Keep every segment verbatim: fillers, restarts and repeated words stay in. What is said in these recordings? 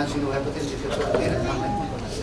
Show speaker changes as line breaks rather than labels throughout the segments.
sino hay potencia que pueda tener en la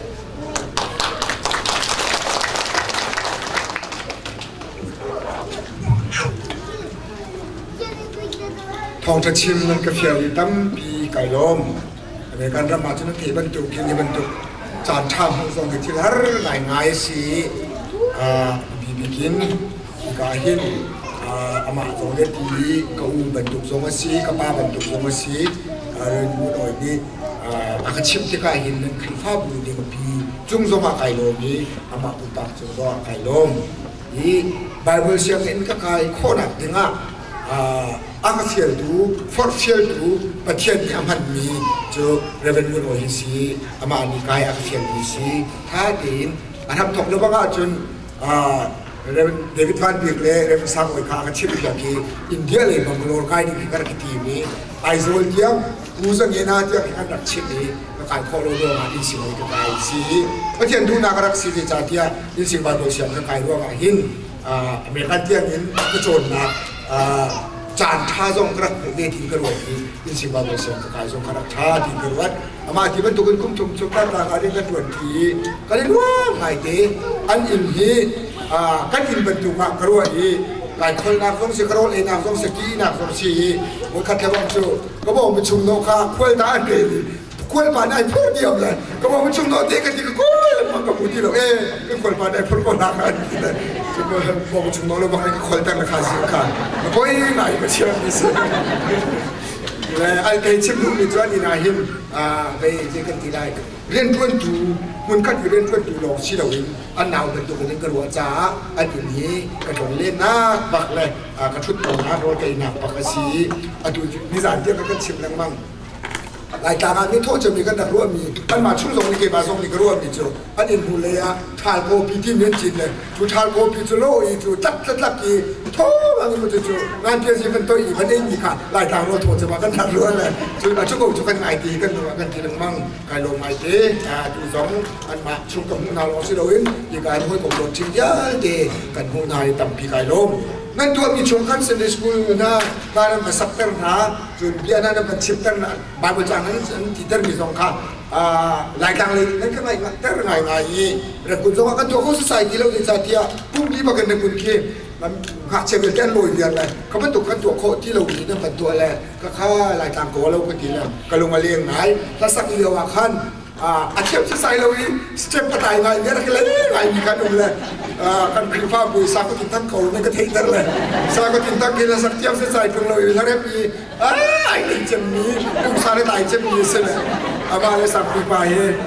ทองจะชิมมันกาแฟตั้มปีไก่ล้มอเมริกันรามาจนทีบรรจุกินบรรจุจานชามห้องส่งที่ละหลายง่ายสิบีบีกินกาหินอามาส่งเด็ดทีกูบรรจุส่งมาสิกับป้าบรรจุส่งมาสิเรื่องนู้นหน่อยนี่อาคชิมที่กาหินนั้นคือฟ้าบุญเดียวปีจุ่มส่งมาไก่ล้มนี่อามาอุปถัมภ์ส่งมาไก่ล้มนี่ไบเบิลเสียงเอ็นก็ไก่โคตรถึงอ่ะอังเสียดูฟอร์เสียดูประเทศนี้อามันมีจูเรเวนยูโรฮิซีอามานิกายอังเสียดูซีท่าดินอันทำถกแล้วก็จนเรเวนเดวิดวานบิกเล่เรเวนซังวิคากันชิบอย่างที่อินเดียเลยบังกลอร์กายนี่คือการกิทีนี้ไอโซลเดียมมูสังเกตนะที่การดักชิบนี้ก็การโคโลโดมาอินสิงห์กับไอซีประเทศดูนักรักซีจ่าที่อินสิงห์บาโดเซียมกับไอรัวกับหินอเมริกันเที่ยงนี้ก็โจรนะจานชาจงกระเวทีกระวัดที่อินสิบาเปอร์เซ็นต์กายจงกระชาที่กระวัดอามาที่บรรทุกคุ้มชุมชุมตั้งราคาที่กระวัดที่ก็เลยว่าไงเดอันอินฮีอ่ากันอินบรรทุกมากระวัดที่หลายคนนักท่องเที่ยวกระวัดเองนักท่องเที่ยวกีนักท่องเที่ยวมันคัดเทวังจูก็บอกมันชุมโนคาคุยตาอันเดียวคุยผ่านไอ้พูดเดียวเลยก็บอกมันชุมโนเด็กกันที่ก็คุยมันก็พูดที่เราเอ๊ะก็คุยผ่านไอ้พูดก็นักอันนี้就บอกว่าชุมโนเราบอกให้คนตั้งราคาสินค้าก็ยังไงก็เชื่อมิสและไอ้ไอ้ชิมดูมีตัวนี้นะเห็นอ่าไปเจอกันที่ได้เรียนทวนดูมันก็อยู่เรียนทวนดูลองชิลวินอันหนาวเป็นตัวเป็นกระโดดจ้าอันนี้กระโดดเล่นนะปักเลยอ่ากระชุดตัวนะโรยไก่หนักปักกระสีอันดูนิสัยเดียวกันชิมนั่งมั่งรายการนี้โทษจะมีกันแต่รู้ว่ามีอันมาชุ่มลงนี่เก็บมาส่งนี่ก็รู้ว่ามีจูอันนี้บุเลยอะทาโกปีที่เมียนจีนเลยจูทาโกปีจูโลอีจูจับจับจับกีโทษอันนี้มันจะจูงานเพียรสิเป็นตัวอีมันเองมีค่ะรายการเราโทษจะมากันแต่รู้เลยจูมาชุ่มก็จูกันไอตีกันมากันทีนึงมั่งการลงไอตีอ่าจูสองอันมาชุ่มกับหูนาลองสิเราเองยี่การห้อยของโดนชิ้นเยอะเดกันหูนายต่ำพีกายลมนั่นตัวมีช่วงขั้นเซนเดสกูลนะการมาสับเตอร์นะจนเบียนั้นมันชิปเตอร์นะบางวันนั้นที่เตอร์มีสองข้างหลายครั้งเลยนั่นก็ไม่เตอร์ไงไงเรื่องคุณสมกันตัวเขาสุดท้ายที่เราจะที่อ่ะพุ่งดีมากันในคุณเข้มันหักเชฟเวลแกนลอยเดียร์เลยเขาเป็นตัวกันตัวโคที่เราดีนั่นเป็นตัวแรกก็เขาหลายครั้งก็เราก็ดีแล้วก็ลงมาเลี้ยงไหนถ้าสักเดียวว่าขั้นอาชีพที่ใส่เราอีสเต็ปกระต่ายไงเนี่ยก็เลยไงมีการดูแลกันคลิปภาพบุยสักก็ติดตั้งเขาเนี่ยก็เทคนั่นเลยสักก็ติดตั้งกินแล้วสักเที่ยวที่ใส่ตรงเราอยู่ทั้งเรื่องปีอ้ายนี่จะมีกุ้งสาระตายจะมีเสนออาบาเลยสักปีไป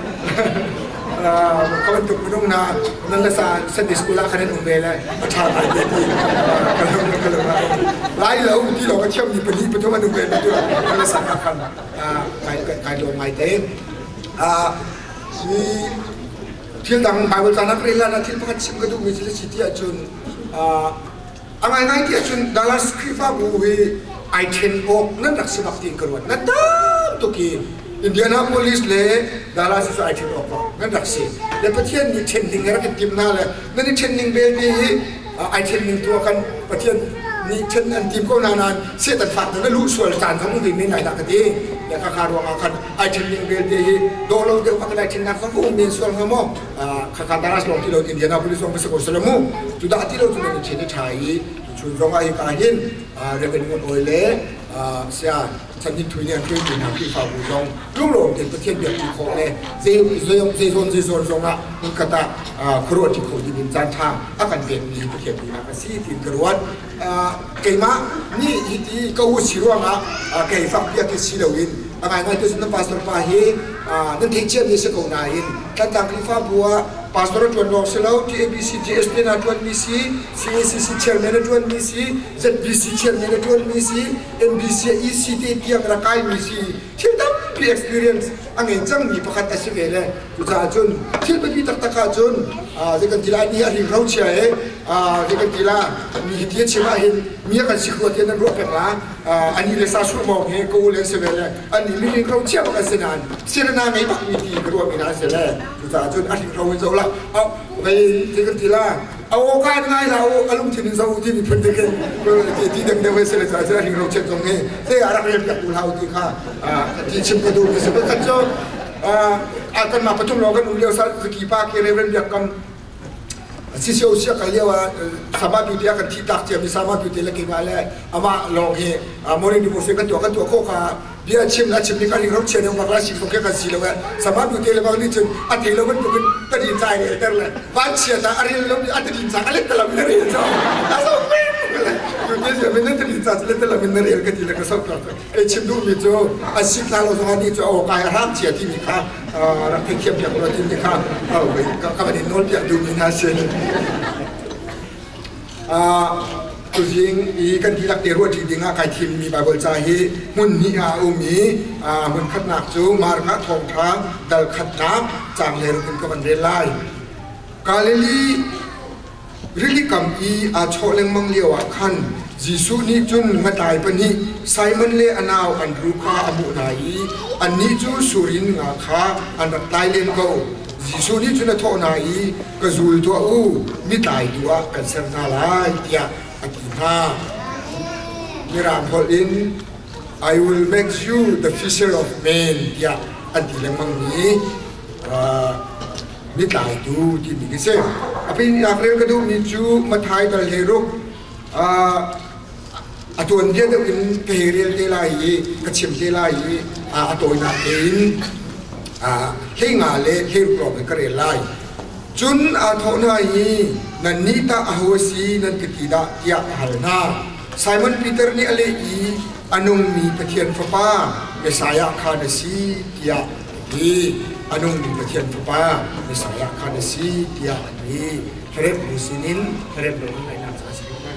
เขาเป็นตุกมุ่งนานั่นแหละสาเส้นดิสกุลาคะแนนอุ่นเวเลยชาติไทยดีกันเลยกันเลยไล่เราที่เราก็เชื่อมมีปนิปทุมันอุ่นเวเลยด้วยนั่นแหละสักกันใครใครโดนไงเต้ที่ที่ดังบางวันนั้นเรียนแล้วที่พักชิมก็ดูมีสิ่งที่อาจารย์อะไรนั่นที่อาจารย์ดาราสคริฟ้าบุยไอเทนโอกนั่นรักษาบักติงกรวดนั่นตั้งตุกีอินเดียนาโพลิสเล่ดาราสิสไอเทนโอกนั่นรักษาแล้วประเทศนี้เทนนิงอะไรกันทีมน่าเลยนั่นนี่เทนนิงเบบี้ไอเทนนิงตัวกันประเทศนี่เช่นอันทีมก็นานๆเสียแต่ฝักแต่ไม่รู้ส่วนการทำมันดีไม่ไหนดักกันดีแต่ข้าขาดวางกันไอเทนนิงเบลดีโดนเราเดี๋ยวพักได้เช่นนั้นเขาก็มีส่วนเขามั่งข้าขาดดาราสลงที่เราอินเดียนาโพลิสลงไปสกุลสลามุจุดที่เราจุดนี้เช่นไทยจุดตรงไอ้การหินเรื่องเงินโอนเล่เสียฉันที่ทุยเนี่ยทุยถึงทางที่ฝ่าบุญงรุ่งโรจน์เป็นประเทศเดียวที่เขาเนี่ยเซียเซียเซียโซนเซียโซนตรงนั้นมันก็จะครัวที่เขาดินจานทางอาการเป็นมีประเทศนี้นะก็สี่ทีมกระวัดเกี่ยมานี่ที่เขาหุ่นสิรัวมาเกี่ยฟังเกี่ยที่สิเราอินอะไรนั่นที่สุนัขพาสตร์พาฮีนั่นที่เชื่อมนี่สกุลนายอินการทำที่ฝ่าบัวพาสตร์จวนรองเสลาที่ เอ บี ซี จี เอส พี น่าจวนมีซี ซี เอ ซี ซี เชื่อมน่าจวนมีซี เซด บี ซี เชื่อมน่าจวนมีซี เอ็น บี ซี อี ซี ที ที่ยังรักายมีซีที่ตั้งปี experience อันนี้จังมีประคัตอาชีพเลยจุดจ้าจุนที่เป็นที่ตักตะการจุนเรื่องที่ละนี่อะไรเราเชื่อเรื่องที่ละมีที่เชื่อว่าเห็นมีการสิขวดที่นั่นรู้เป็นละอันนี้เลยสาสุมองเห็นกูเลยเสวยเลยอันนี้มีเราเชื่อว่ากันเสนานเสนาไงบักมีที่กระโดดมีนาเสเลยจุดจ้าจุนอันนี้เราเห็นเราละเอาไปที่กันที่ละเอาโอกาสง่ายเราอารมณ์ที่นี่เราที่นี่เพิ่งได้กันที่ดังเดียวเสเลยจ้าจุนอันนี้เราเชื่อตรงนี้เสียอะไรเรียบกับตัวเราที่ข้าที่ชิมกระดูกเสวยกันจ้าอากันมาปฐุมเรากันอุเลียวสักกี่ปากเรเวนเดียกันสิเชียวเชียกันเรียกว่าสามารถอยู่ที่กันที่ตักเจียมีสามารถอยู่ที่ละกี่มาแล้วอามาลองเฮโมเรนิโมเฟกันตัวกันตัวโคกาเบียชิมและชิมนี่กันเราเชียร์ในวันราชิกโอเคกันสิแล้วสามารถอยู่ที่ละบางนี่จนอัฐิเราเป็นตัวกันตัดสินใจเลยแต่ละบ้านเชียร์แต่อะไรเราอัฐิใจอะไรแต่ละมินเรียจ้าอาสมเป็นอยู่ที่เชียร์เป็นตัดสินใจอะไรแต่ละมินเรียกันที่ละก็สักครั้งไอชิมดูมิจ้าอาศิลาเราสมัยนี้จ้าโอ้กายรักเชียร์ที่มีค่ารักเทียมอย่างเราที่มีค่าเอาไปก็ไม่ได้โน้ตอย่างดูมีน่าเชื่อตัวจริงอีกันที่รักเดียร์ว่าจริงๆอ่ะใครทีมมีบาเบิลใจฮีมุนนี่อาอุมีอ่ามุนขัดหนักจูมาร์กะทองทางดัลขัดน้ำจางเลรุกินกับมันเรลัยกาเลลีริลิกัมอีอาโชเลงมังเลียวขันจิสุนี่จุนมาตายปนีไซมันเลอนาวอันรูคาอมุนายอันนี้จูสุรินงาคาอันรักตายเลนโกจิสุนี่จุนทอนายกจูลตัวอูมิตายตัวกันเซนนาลายเตียอากินามิรามพอลิน I will make you the fisher of men เตียอันที่เลมังนี้มิตายตัวที่มีกิเซอภิญาเรียนกระดูมีจูมาทายกันเฮรุกอาตัวนี้เดี๋ยวอินเกเรียลเทลายกระชิมเทลายอาตัวนักเองเฮงาเลเฮรุกรอบกันเรียลายจุนอาทอนายนันนิตาอาหัวสีนันกติดาเตียฮัลนาไซมอนปีเตอร์นี่อะไรอีอนุมีปะเทียนฟ้าเมสายาคาเดซีเตียอีอนุมีปะเทียนฟ้าเมสายาคาเดซีเตียอีเทเรบมุสินินเทเรบโดนอะไรนั่นสักสิ่งนั้น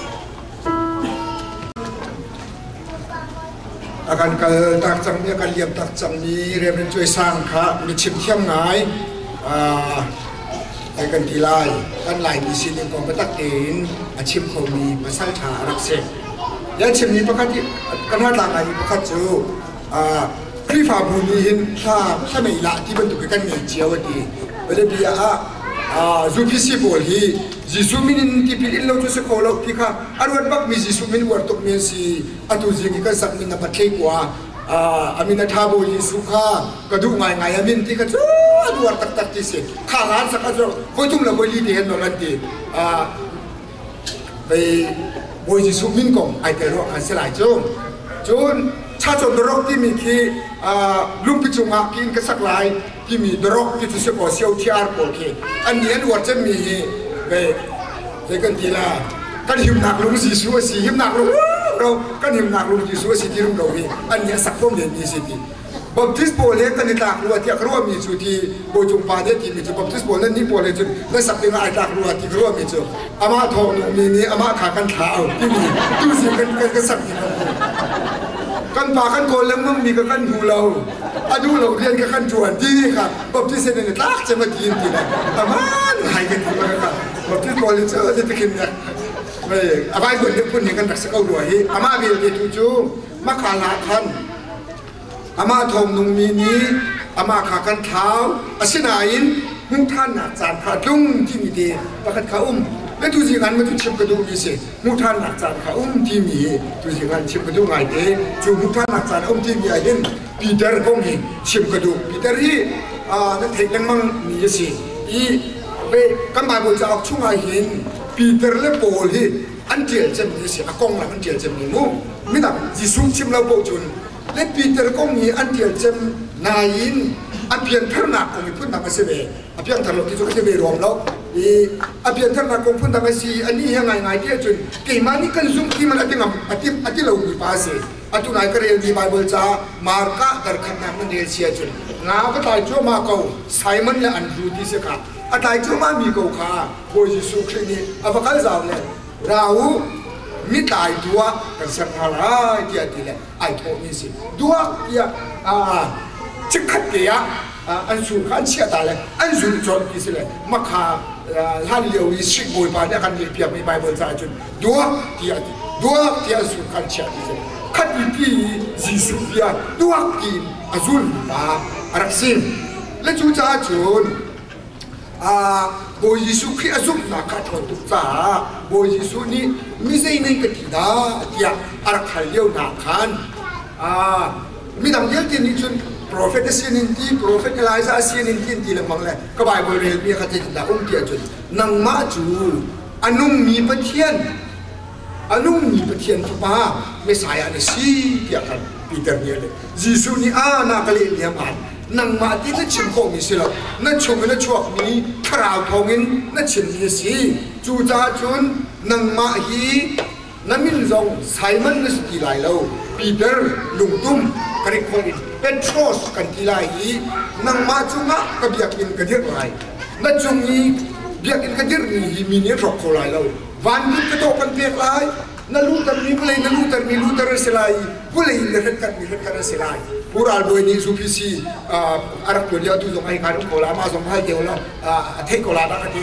อาการการตักจังมีการเลี้ยงตักจังมีเรียนเป็นช่วยสร้างค่ะมีชิมเทียมง่ายไอ้กันทีไล่กันไล่มีสิ่งของมาตักเองอาชีพเขามีมาสร้างชารักเสกยันชิมนี้ประคับที่กันหน้าต่างอะไรประคับจูคลิฟาบุญหินถ้าถ้าไม่ละที่บรรทุกกันมีเจียวดีเวลาเบียร์จูพิสิบอลฮีจิสุมินที่พิลินเราจะสกอลเราที่ข้าอารมณ์บักมีจิสุมินวัดตกเมียสีอัตุจิกิกันสักมินนับเทกว่าอามินาทาบุจิสุข้ากระดูกไงไงอามินที่กันจูดูวัดตักตักที่สิข้าร้านสักจูคนทุ่มละบุลีที่เห็นนรันดีไปบุจิสุมินกงไอเตอร์อันเสลายจูนจูนชาติดรกที่มีที่ลุงพิจุงากินก็สักหลายที่มีดรกที่จะสกอเซียวที่อาร์โอเคอันนี้วัดจะมีไปไปกันทีละกันหิมหนักลุงสีสัวสีหิมหนักลุงเรากันหิมหนักลุงสีสัวสีที่ลุงเราพี่อันนี้สักพวกเดียมีสิทธิ์บัพติสโบเล็กกันนี่ตากรัวที่รัวมีจุดที่โบจุงปาเดียที่มีจุดบัพติสโบนั่นนี่โบเล็กจุดแล้วสักเป็นไอ้ตากรัวที่รัวมีจุดอามาทองมีนี้อามาขากันขาวที่มีดูสิกันกันกันสักที่กันปากันโกนแล้วมึงมีกันหูเราอาดูเราเรียนกันจวนที่ครับบัพติสเนี่ยตากจะมากินที่ไหนอามันหายกันที่ไหนครับบัพติสโบเลยเจอจะกินเนี่ยไม่อาไปคนเดียวคนเห็นกันรักษาเอาด้วยอามาเบียร์ที่จูมาขาลาทันอามาทมนุงมีนี้อามาขากันเท้าอาชินายินมุงท่านอาจารย์ขาดุ้งที่มีดีประคันขาอุ้มและทุกสิ่งนั้นมันถูกชิมกระดูกมีเสียมุงท่านอาจารย์ขาอุ้มที่มีทุกสิ่งนั้นชิมกระดูกไงเด้จูมุงท่านอาจารย์อุ้มที่มีอะไรปีเตอร์ก็มีชิมกระดูกปีเตอร์ที่อ่านั่นเทคนิคมั่งมีเสียอีเบกันมาบนจะออกช่วงไอหินปีเตอร์เล่โปลที่อันเดียร์จะมีเสียอากงละอันเดียร์จะมีมุ้งไม่ต่างจิซุชิมเราโปจุนและปีเตอร์ก็มีอันเดียร์จะนายินอภิยันทรนักของพุ่นทางเสเบอภิยันทรนักที่สุดจะไปรวมแล้วอีอภิยันทรนักของพุ่นทางสีอันนี้ยังไงไงเดียร์จุนเกี่ยมันนี่กันซุ่มที่มันอธิงามอธิอธิเรามีภาษาอธินายก็เรียนมีไบเบิลจ้ามาร์กะดาร์ขันนักมันเรียนเสียจุนงาก็ตายชั่วมาเก่าไซมอนและอันดูที่เสียขาอาตายชั่วมามีเก่าขาโบยิสุคลินีอภักดิ์สาวเนี่ยเรามิตายตัวกันสังหารที่อาทิตย์เลยไอ้โทมิสิตัวที่อ่าจิกขัดเกียอันสูงอันเชี่ยตาเลยอันสูงจนที่สิเลยมาขาท่านเลี้ยววิสิบบุยปานเนี่ยกันมีเพียงมีใบเบิร์นจุนตัวที่อาทิตย์ตัวที่อันสูงอันเชี่ยที่สิขัดวิธีจิสุเบียตัวกินอันสูงตารักสิและจูจ้าจุนอ่าโบยิสุขีอาซุมนักขัดคนตุจ้าโบยิสุนี่มิเซนัยกติดาที่อารักขายเลี้ยวนักขันอ่ามีดังเดียวที่นี่จน prophet asian inti prophet Elijah asian inti inti lang mang le ka Bible rel mi kha te da um ti achun nang ma chu anung mi pathian anung mi pathian tu pa Messiah ni si ya kan Peter ni le Jesus ni a na kali ni man nang ma ti na chim ko mi sila na chung na chuak mi kharau thongin na chin ni si chu cha chun nang ma hi namin zong Simon na si lai lo Peter lungtum kari khong Petros kan tilai hi nang ma chunga ka biak in ka dir lai na chung ni biak in ka dir ni hi mi ni rok ko lai lo van ni ka to kan pek lai na lutar ni pulai na lutar ni lutar selai pulai ni ret kan ni ret kan selai pural boy ni su pisi arak ko dia tu zong ai ka ko la ma zong hai deu la a thei ko la da ka ti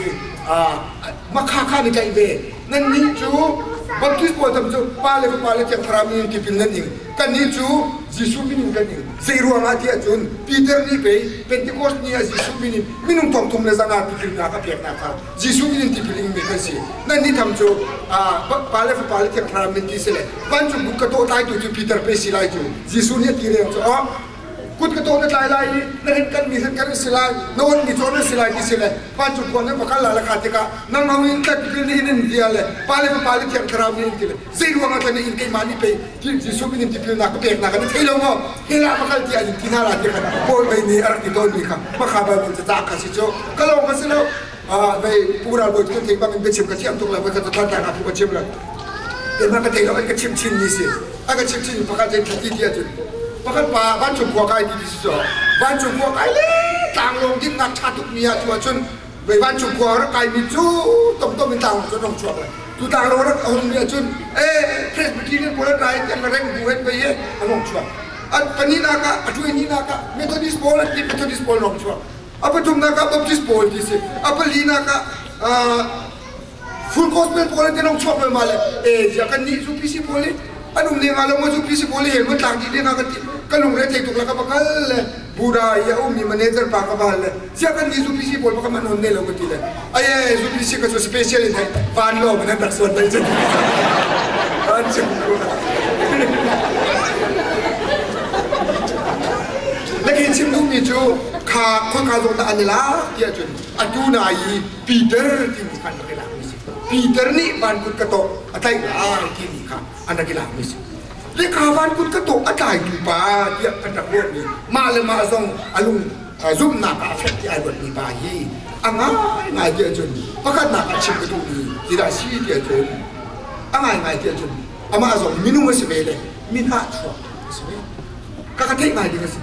ma kha kha ni kai ve nan ni chu baptist ko tam chu pa le pa le chang thara mi ti pin nan ni kan ni chu jisu min kan ni zero nga ti achun Peter ni pe Pentecost ni a jisu min minung thom thom le zanga ti kin na ka pek na ka jisu min ti pin mi ka si nan ni tham chu a pa le pa le chang thara mi ti se le ban chu ka to tai tu chu Peter pe si lai chu jisu ni ti re chu a kut ka to na lai lai na rin kan mi kan si lai no on mi chon si lai ti se le ban chu ko na pa kala la ka ti ka nang nang in ta ti ni in dia le pa le pa le chang thara mi ti le zero nga ta ni in kai mani pe jisu min ti pin na ka pek na ka ni thelo ngo hela pa kal ti a ti na la ti ka ko be ni ar ti don ni ka ma kha ba mo ta ka si chu ka lo ka si lo a be pura bo ti ti ba min be chim ka ti am to la ba ka ta ta na pu ka chim la e ma ka te lo ka chim chin ni si a ka chim chin pa ka te ti ti a tu pa ka pa ban chu ko kai ti ti so ban chu ko kai le tang long ti na cha tu mi a tu a chun be ban chu ko ra kai mi chu tom tom mi tang chu dong chu la tu tang lo ra on mi a chun e pres bi ti ni ko la dai te ma reng bu et be ye a long chu a pani na ka a tu ni na ka Methodist bol ti Methodist bol long chu apa tum na ka Baptist bol ti se apa li na ka full gospel bol te long chu ma le e ja kan ni su pi si bol anum ni ngalo mo su pi si bol he mo tang ti na ka ti kalung re te tu la ka bakal buda ya umi manager pa ka bal ja kan ni su pi si bol ka man on ne lo ko ti le ay su pi si ka so special in hai fan lo man tak so dai che acha lekin chim lu mi chu kha ko ka zo da anila ti a chun atu na yi Peter ti kan ka la mi Peter ni ban kut ka to atai la ti ni kha an ka la mi le kha ban kut ka to atai tu pa ti an ta ko ni ma le ma zong alung zum na ka fet ti ai bot ni ba yi anga ngai ti chun pakat na ka chim ka tu ni ti da si ti chun anga ngai ti chun ama zong minu mo se be le min ha chwa ka ka thai ngai ti ka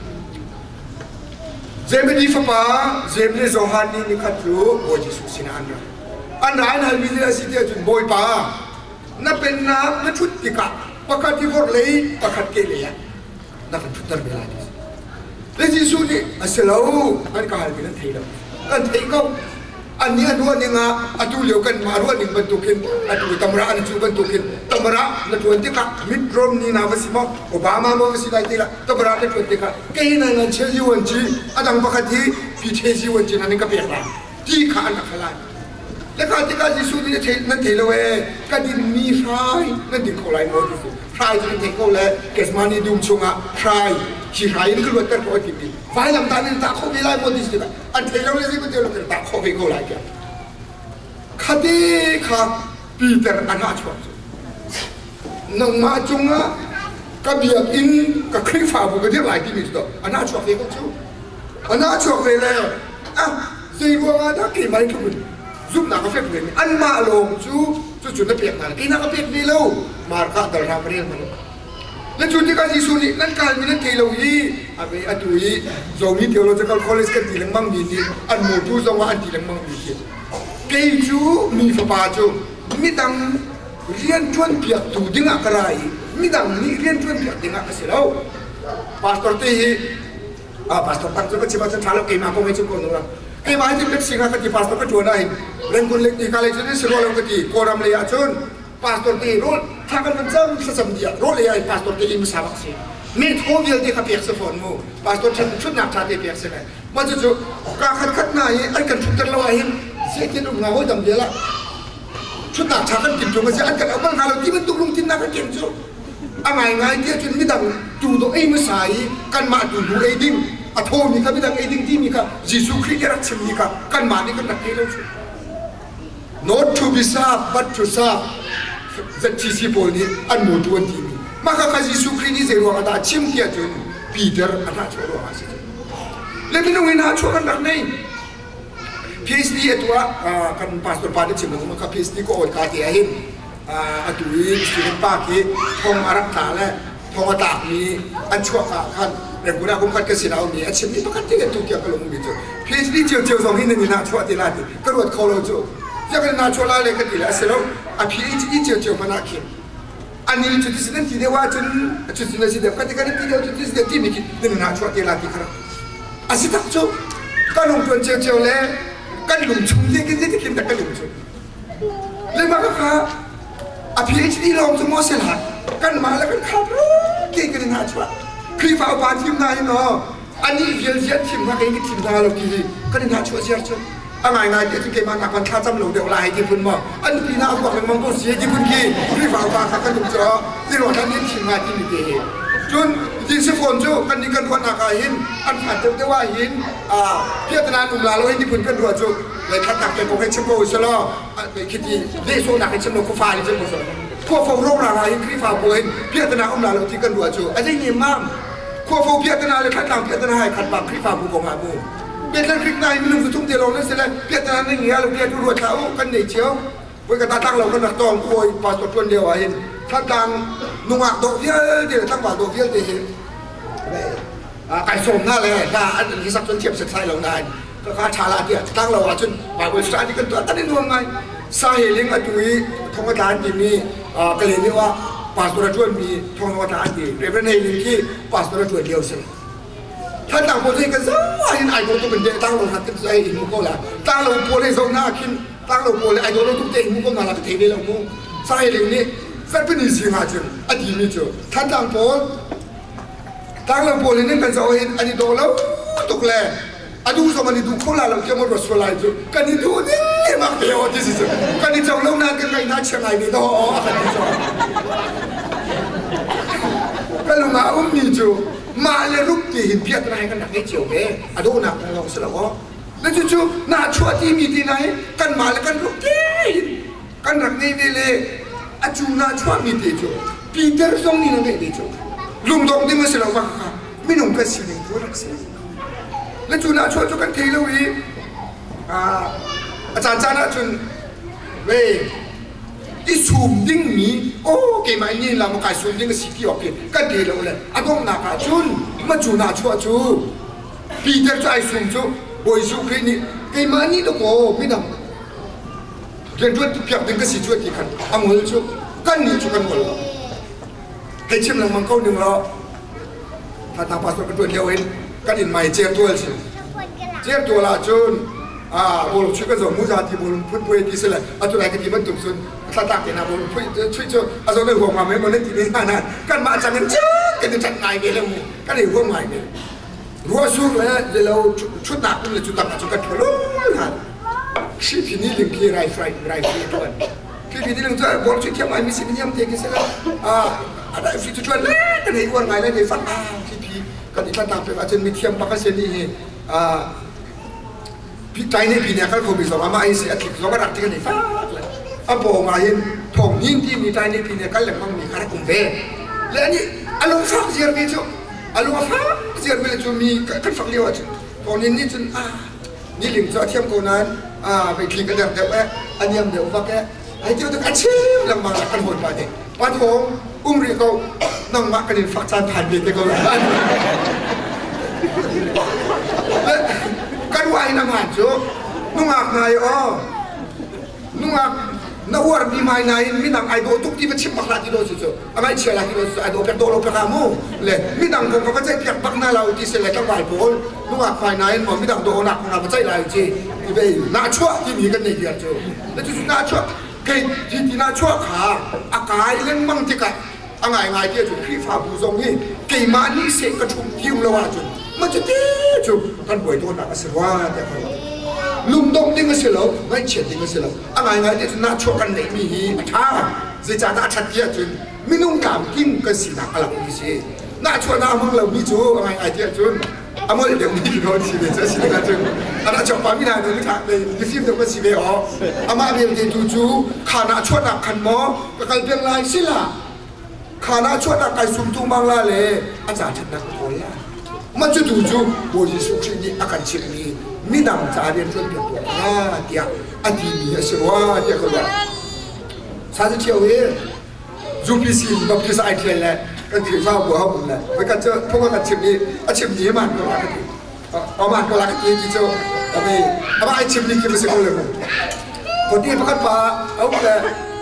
Zemini fapa, zemini zohani ni katru, boy Jesus sina andra. Andra ina halmini asiti ajun boy pa. Na penna na chutti ka, pakat divor lei, pakat ke leya. Na kan chutar bela dis. Le Jesus ni aselau, an ka halmini theilau. An theikau. Ani adua ni nga atu leo kan marua ni bentukin atu tamra an chu bentukin tamra na tuanti ka midrom ni na basima Obama mo basila tila tamra na tuanti ka kaina na cheji wanji adang pakati pi cheji wanji na ni ka pekla ti kha na khala le ka ti ka ji su ni the na thelo we ka din mi sai na din ko lai mo ti sai ji ni ko le kesmani dum chunga sai chi sai ni ko tar ko ti ni vai lam ta ni ta ko bi lai mo ti sti an thelo le ji ko te lo ka ta ko bi ko lai kya khati kha Peter ana chwa nang ma chunga ka biak in ka khri fa bu ka dir lai ti mi to ana chwa fe ko chu ana chwa fe le ah sei ko ga da ki mai ku giúp nào có phép người ăn mạ lồng chú chú chú nó việc nào cái nào có việc đi lâu mà cả đời làm riêng mà nên chú đi cái gì xuống đi nên cái mình nên thấy lâu gì à vậy à chú ý rồi đi theo lo cho con college cái gì lăng măng gì đi ăn một chú xong ăn gì lăng măng gì đi cái chú mi phải bà chú mi đang riêng chuyên việc thủ tiếng ngạc cái mi đang mi riêng chuyên việc tiếng ngạc cái gì đâu pastor thì à pastor tăng cho cái chỉ bảo cho thằng nó kìm mà không ai chịu còn đâu cái mà anh biết sinh ra cái pastor cái chuột này lên quân lịch đi cái này sẽ rồi cái gì koram lấy achun pastor thì rồi thằng cái mình chẳng sẽ làm gì rồi lấy pastor thì im sao vậy mình không biết đi cái việc sẽ phone mu pastor chân chút nạp trả tiền việc sẽ này mà chú chú cái khát khát này anh cần chút tiền lâu ấy sẽ tiền đúng ngáo đầm vậy là chút nạp trả cái tiền chúng mình sẽ anh cần ông bằng nào thì mình tung lung tin nào cái tiền chú อ่างไงไงเดียจนไม่ดังจูโตเอ้มาใส่กันมาดูดูเอดิ้งอัฐมีครับไม่ดังเอดิ้งที่มีครับยิสุคริสต์รักชิมมีครับกันมานี่ก็นักเกล้าชุด not to be served but to serve จะที่สิบคนนี้อันหมดวันที่มีมาค่ะยิสุคริสต์นี่เรื่องอะไรชิมเทียจนปีเตอร์อันนั้นช่วยเราสิแล้วไม่ต้องเห็นหาช่วยกันนักนี่พีเอชดีตัวกันพาสตอร์ปาร์ตี้ชิมมันก็พีเอชดีก็อดการที่เห็นอัตุยสตีเฟนปาร์กี้ทองอารักษาและทองตากมีอันชั่วขาขันเรื่องกุณาคุ้มกันเกษตรเอามีอันเช่นนี้ประกันที่จะถูกเกี่ยวกับลงมีจุดพีเอชดีเจียวเจียวสองที่หนึ่งน่าชั่วที่ลาดิก็รวดเขาเราจุดยังเป็นน่าชั่วลาเลยกันดีแล้วเสร็จแล้วอ่ะพีเอชดีเจียวเจียวมันน่าเขียนอันนี้จุดที่สิ่งที่เดียวว่าจุดจุดที่สิ่งเดียวกันที่กันที่เดียวจุดที่สิ่งที่มีกี่นี่น่าชั่วที่ลาดิครับอาศัยทั้งจุดก็ลงทุนเจียวเจียวเลยก็ลงทุนที่กินที่กินแต่ก็ลงทุนเลยมาก็ค่ะอพีเอชดีลองสมมติเสร็จแล้วกันมาแล้วกันขับรถเก่งกันนะชัวร์คลิปเอาปาทีมนายเนาะอันนี้เยอะแยะทีมมาเก่งทีมนายเรากี่กันนะชัวร์เสียชัวร์อะไรไงเดี๋ยวจะเก่งมาหนักพันข้าจำหลงเดี๋ยวลายที่พุ่นมาอันนี้น่าบอกเลยมันก็เสียที่พุ่นกี่คลิปเอาปาข้ากันถูกเจาะที่เราท่านนี้ทีมงานที่มีเก่งจนยิ่งสิคนจูกันนี้กันคนนักหินอันผ่านเต็มได้ว่าหินอ่าเพียรนาหนุ่มลาเราให้ที่พุ่นกันรัวจูเลยทัดตักเป็นพวกให้ชิมโบชะลอเลยคิดดีได้โซนักให้ชิมโบกุฟาดิชิมโบชะลอพวกฟงโรงราหินคลิปเอาโบหินเพียรนาอุ้มลาเราที่กันรัวจูอันนี้ยิ่งมั่มพวกฟงเพียรนาเลยทัดตักเพียรนาให้ขัดบังคลิปเอาบุกของอาบูเป็นเรื่องคลิปนายมีลุงสุทุ่มเดียวลงนั่นเสร็จแล้วเพียรนาในเงี้ยเราเพียรดูรัวเขากันเหนื่อยเชียวไว้กันตาตั้งเรากันหนักตองโวยปาสตัวเดียวหินถ้าดังนุ่งอ่ะโดดเยอะเดี๋ยวตั้งว่าโดดเยอะเดี๋ยวไก่ส้มน่าเลยน่าอันนี้สักจนเทียบเสร็จใช่เราได้ก็ข้าชาลาเดียตั้งเราว่าจนบ่ายวันสุดท้ายที่กันตัวตั้งได้รวมไงสาเหตุเลี้ยงอันนี้ทองกระดานที่มีก็เลยนี่ว่าปาสตัวชวนมีทองกระดานที่เรียบเรียงในลิงที่ปาสตัวชวนเดียวสิท่านต่างคนที่กันซะไอ้ไอ้คนตัวเป็นเด็กตั้งเราหัดกันไอ้หินมุกก็แล้วตั้งเราโปรเลยส่งหน้าขึ้นตั้งเราโปรเลยไอ้ตัวเราทุกเด็กมุกก็มาหลักเทวีเรามุกสาเหตุเลี้ยงนี้สักเป็นสิ่งหาจนอดีตมีจุดท่านต่างโปรตั้งเราโปรเลยนี่เป็นสาเหตุอันนี้โดนแล้วตกแรงอันดูสมัยนี้ดูเขาลาเราเกี่ยวกับรถสไลด์จุดกันนี่ดูนี่มากเดียวที่สุดกันนี่จังเรานานกันไงน่าเชื่อไงนี่ต่อกันนี่จังกันลุงอาอุ้มนี่จุดมาเลยรูปที่เห็นเพียรนายกันหนักให้เจียวเองอันดูหนักเราสละวะแล้วจู่ๆน่าชั่วที่มีที่ไหนกันมาแล้วกันรูปที่กันหนักนี่นี่เลยอาจูน่าชั่วมีที่จุดปีเตอร์ส่งนี่นั่งได้จุดลุงตรงที่มาสละวะไม่นุ่งกระสีนี่ตัวรักษาแล้วจูน่าชั่วจุกันทีแล้ววีอาจารย์จานะจุนเว้ยอีซูมดิ้งนี้โอ้เกมานี่เรามาการซูมดิ้งสิ่งที่ออกเป็นกันทีแล้วเลยอาต้องนักจุนมาจูน่าชั่วจูปีเตอร์ใจซูมจูบอยซูครีนี่เกมานี่ต้องโอ้ไม่ดำเรื่องด้วยที่เพียบดิ้งก็สิ่งช่วยที่กันอ่ะมือจูกันนี่จูกันหมดเลยให้ชิมแล้วมันก็หนึ่งแล้วถ้าทางภาษาเป็นตัวเดียวเองกันอินไม่เจียตัวสิเจียตัวละจนอ่าบอลช่วยกันส่งมุจาที่บอลพุ่งไปที่เสร็จอันตัวไหนกันที่มันตุ่มซุนถ้าตักเนี่ยนะบอลพุ่งช่วยช่วยอันตัวไหนหัวมาไม่บอลเล่นที่นี่นั่นนั่นกันมาจากนั้นเจ้ากันจะจัดไงเนี่ยแล้วมึงกันเลยหัวใหม่เนี่ยรัวสู้เลยเราชุดหนักเลยชุดหนักชุดกันทะลุนั่นชีพินี่ลิงกี้ไรไฟไรไฟตัวชีพินี่ลิงตัวบอลช่วยเที่ยวไม่มีสิ่งนี้มันเทกินเสร็จแล้วอ่าอะไรฟิตช่วยเล่นกันเลยหัวใหม่เลยเดี๋ยวฟันอ่าชีพิกันที่ท่านตามไปอาจจะมีเทียมปากเส้นนี่อ่าพี่ใจนี่พี่เนี่ยเขาคงมีสองมาไอ้เสียติดสองกระดับที่กันนี่ฟ้าเลยอ่ะบอกมาเห็นทองยิ่งที่มีใจนี่พี่เนี่ยเขาเลยมันมีคาราคุมเว่และนี่อารมณ์ฟ้าเสียไปจุอารมณ์ฟ้าเสียไปจุมีกันฝักเลี้ยวจุตอนนี้นี่จนอ่านี่หลิงจะเทียมคนนั้นอ่าไปคลิกกันเดี๋ยวเดี๋ยวแอะอันนี้เดี๋ยวฟักแอะไอ้เจ้าต้องอาชีพลำบากกันหมดไปเนี่ยวันทองอุ้มรีเขานั่งมักกันฝักจานผ่านเด็กแต่ก็กันว่าไอ้น้ำมันจุนุ่งอักนายอ๋อนุ่งอักนักวัวมีไม้นายมีนังไอโดทุกที่เป็นชิมบักลาที่โดนจุอะไรเชื่อลาที่โดนไอโดเป็นโดโลเป็นกามูเลยมีนังผมก็จะเพียงบักนาเราที่เสร็จแล้วไหวโผล่นุ่งอักไฟนายมันมีนังโดนักของเราไม่ใช่ไรจีที่ไปน่าชั่วที่มีกันในเดียร์จุแล้วจุดน่าชั่วใครที่ที่น่าชั่วขาอากาศเล่นมั่งที่กันอะไรไงเดียร์จุดพี่ฟ้าผู้ทรงนี่เกี่ยมานี่เสกกระชุ่มทิ้วแล้วว่าจุมันจะดีจุท่านป่วยตัวหนักเสียว่าแต่เขาลุงดงดิ้งก็เสียแล้วไม่เฉียดดิ้งก็เสียแล้วอะไรไงที่น่าชั่วกันไหนมีท้าสิจ่าตาชัดเจนจุนมไม่นุ่งกามกิ้งก็สินักอะไรนี่สิน่าชวนน้ามึงเรามีจูอะไรไอเดียจุนอามาเดี๋ยวมีโดนสิเดี๋ยวจะสิกันจุนอันนั้นจบปามีนาเดี๋ยวนี้ทางเลยดิฟิมเดี๋ยวก็สิเบออามาเดี๋ยวเดี๋ยวจูจูขานาชวนนักขันหมอก็กลายเป็นลายสิล่ะขานาชวนนักไก่สุ่มทุ่งบางลาเลยอาจารย์ฉันนักโอยมันจะดูจูโบยิสุขีนี่อาการเชื่อนี่มีนำจาเรียนจนเป็นตัวน่าเดียอดีมีเสวะเดียก็ว่าซาจะเที่ยวเองจูพิสิบับพิสไอเทียนแหละก็คือฟ้าบัวเขาบุญแหละไปกันเจอพวกกันเชื่อนี่อาเชื่อนี่มันก็รักกันเอามันก็รักกันที่เจ้าเอาไปเอาไปไอเชื่อนี่คือไม่ใช่คนเลยมั้งคนที่พักผ่าเอาแต่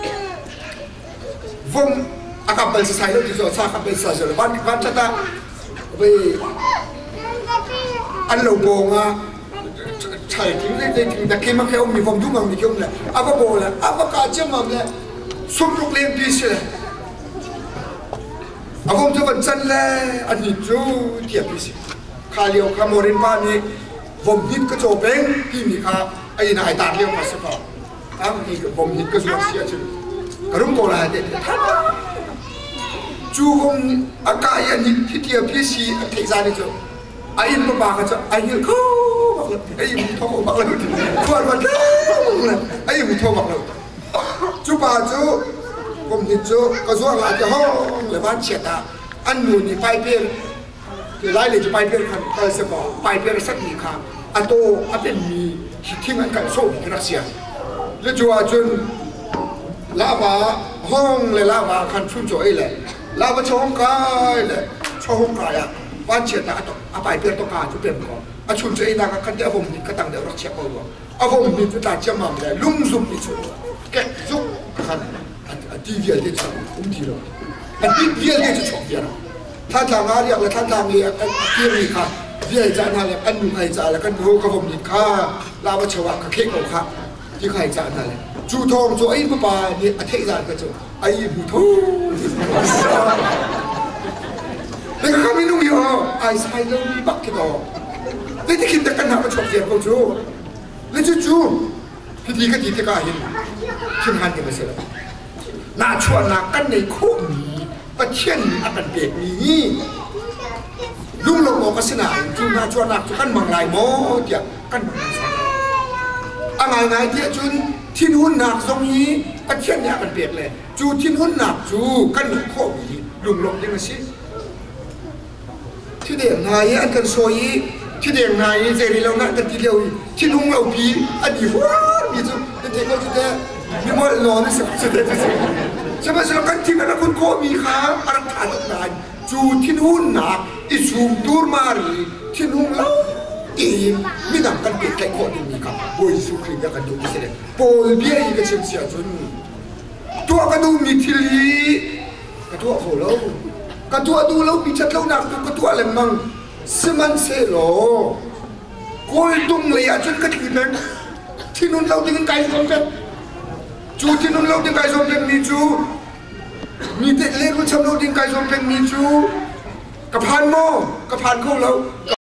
วงอากาศเป็นสายแล้วที่จะสร้างเป็นสายเลยบ้านบ้านชาติไปอันเราโบงอ่ะใช่ถึงได้ถึงแต่คิดมาแค่มีความยุ่งมันมียุ่งเลยอาก็โบเลยอาก็การเชื่อมันเลยสมรูปเลี้ยงพิเศษอาผมจะวันจันทร์เลยอันนี้จูเทียบพิเศษข้าเลี้ยวข้าโมรินบ้านนี้ผมฮิตก็โจเป็นที่มีข้าไอ้นายตาเลี้ยวมาสักต่ออ้าวนี่ก็ผมฮิตก็สวดเสียชื่อกระรุ่งโบราณเด็ดจูผมอากาศยันที่เทียบพิเศษที่ใจนี่จูไอ้ยินมาบ้ากันจูไอ้ยินเขาไอ้ยินท้องบักเลยขวดมันเลยไอ้ยินท้องบักเลยจูบ้าจูผมฮิตจูก็สวดหลายจะห้องเลยบ้านเฉียดอ่ะอันนู้นนี่ไปเปลี่ยนคือไล่เลยจะไปเปลี่ยนคันก็จะบอกไปเปลี่ยนสักกี่ครั้งอันโตอันเป็นมีที่มันกันโซ่กันนักเสียแล้วจูอาจุนลาวาห้องเลยลาวาคันชุ่มจ่อยเลยลาวาช่องกายเลยช่องกายอ่ะบ้านเฉียดอ่ะอ่ะไปเปลี่ยนตัวการชุดเปลี่ยนก่อนอ่ะชุ่มจ่อยนะคันเดียวผมนี่ก็ตั้งเดี๋ยวรักเชียบเอาด้วยอ่ะผมนี่จะตัดเชื่อมั่นเลยลุ่มซุ่มนี่ชุดแกะซุ่มคันอันที่เดียวที่จะอุ้มทีเราอันที่เดียวที่จะชกเดียวท่านทางอะไรอย่างท่านทางเรียกอันที่รีค่ะเดียวจะนั่นแหละอันหนุ่มใครจะแล้วก็ดูกับผมนี่ค่ะลาวาเชวะกับเค้กของค่ะที่ใครจะนั่นแหละจูทองจูไอ้ผู้ป่าเนี่ยอาเทศานก็จูไอ้ผู้ทองแล้วก็ไม่นุ่งอยู่ไอ้สายเรามีบักกี่ดอกแล้วที่คิดแต่กันหามาชกเสียงเขาจูแล้วจูจูพิธีก็ดีที่ก็เห็นขึ้นหันกันมาเสร็จแล้วน่าชวนนักกันในโคมีประเทศนี้อันเป็นนี้ลุงลงบอกกันสนามจูน่าชวนนักกันมังลายโมเดียกันมังลายอะไรไงเดียจุนทิ้นหุ่นหนักตรงนี้ประเทศนี้มันเปลี่ยนเลยจูทิ้นหุ่นหนักจูกันหนุนโคมีลุงลงยังไงสิที่เดียงนายอันกันโซยที่เดียงนายเจริญเราหน้ากันทีเดียวทิ้นหุ่นเราพีอันนี้ว้ามีจูเด็กเราจะได้มีมอลนอนสิสุดเลยใช่ไหมสำหรับการที่กันคุณโคมีขาอารักขาตุกนายจูทิ้นหุ่นหนักอิสุมตูร์มารีทิ้นหุ่นเราอีมีนำกันเปิดแค่คนนี้ครับโวยสุขีกันดูมิเสด็จโปลเบียอีกเช่นเสียจนตัวกันดูมีทีลีกันตัวโหเรากันตัวดูเรามีชัดเราหนักกันตัวอะไรมั่งสมันเซโลโกลตุงเลยอาจนกันที่นั้นที่นู้นเราดึงไก่สมเป็นจูที่นู้นเราดึงไก่สมเป็นมีจูมีเด็กเล็กเราชำเราดึงไก่สมเป็นมีจูกับพันโมกับพันเขาเรา